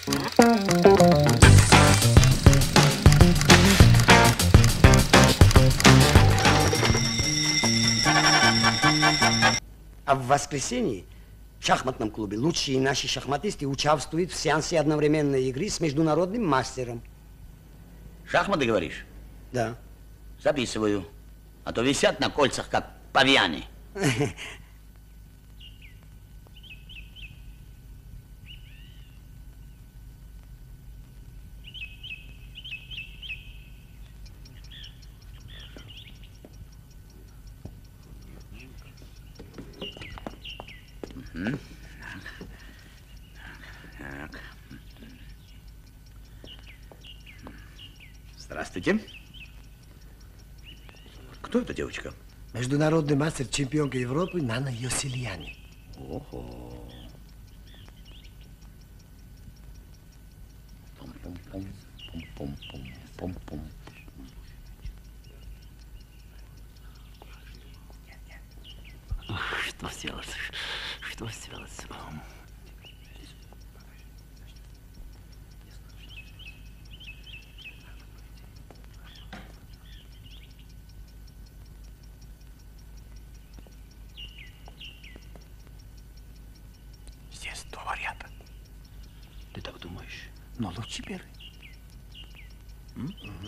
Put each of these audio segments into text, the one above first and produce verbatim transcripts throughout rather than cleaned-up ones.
А в воскресенье в шахматном клубе лучшие наши шахматисты участвуют в сеансе одновременной игры с международным мастером. Шахматы, говоришь? Да. Записываю. А то висят на кольцах, как павианы. Угу. Так. Здравствуйте. Кто эта девочка? Международный мастер, чемпионка Европы Нана Йосельяни. Ого. Пум-пум-пум, пум-пум-пум, пум-пум. Что сделать? Что сделать? Здесь два варианта. Ты так думаешь? Но лучше первый. М? Угу.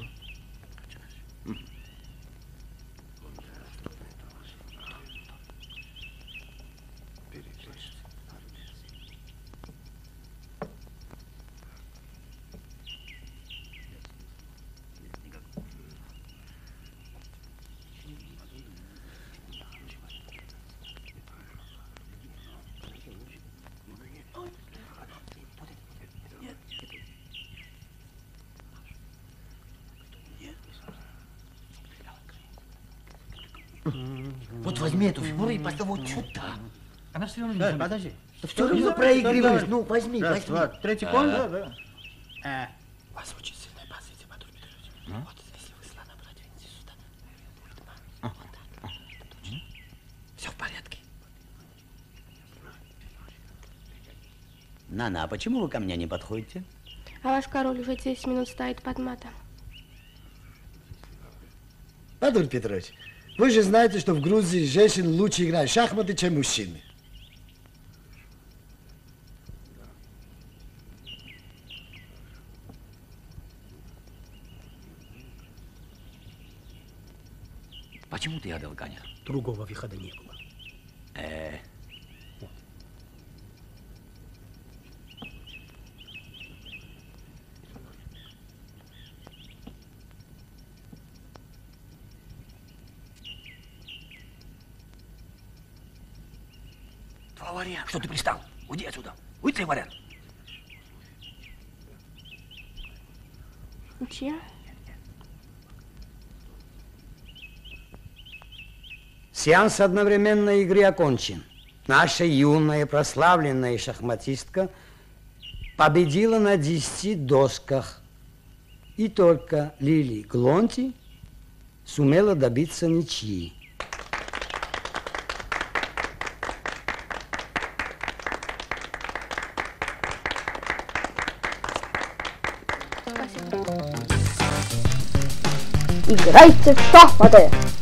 Вот возьми эту фигуру и поставь вот сюда. Она все равно не заметит. Подожди. Ты все равно проигрываешь. Ну, возьми, Раз, возьми. два, третий кон, да, да. А. У вас очень сильная позиция, Батур Петрович. Вот если вы слона продвинете сюда, будет мало. Вот так. Точно. Все в порядке. Нана, а почему вы ко мне не подходите? А ваш король уже десять минут стоит под матом. Батур Петрович, вы же знаете, что в Грузии женщины лучше играют в шахматы, чем мужчины. Почему ты отдал коня? Другого выхода не было. Э. Два варианта. Что ты пристал? Уйди отсюда. Уйди, вариант. Ничья? Сеанс одновременной игры окончен. Наша юная прославленная шахматистка победила на десяти досках. И только Лили Глонти сумела добиться ничьи. Играйте в шахматы!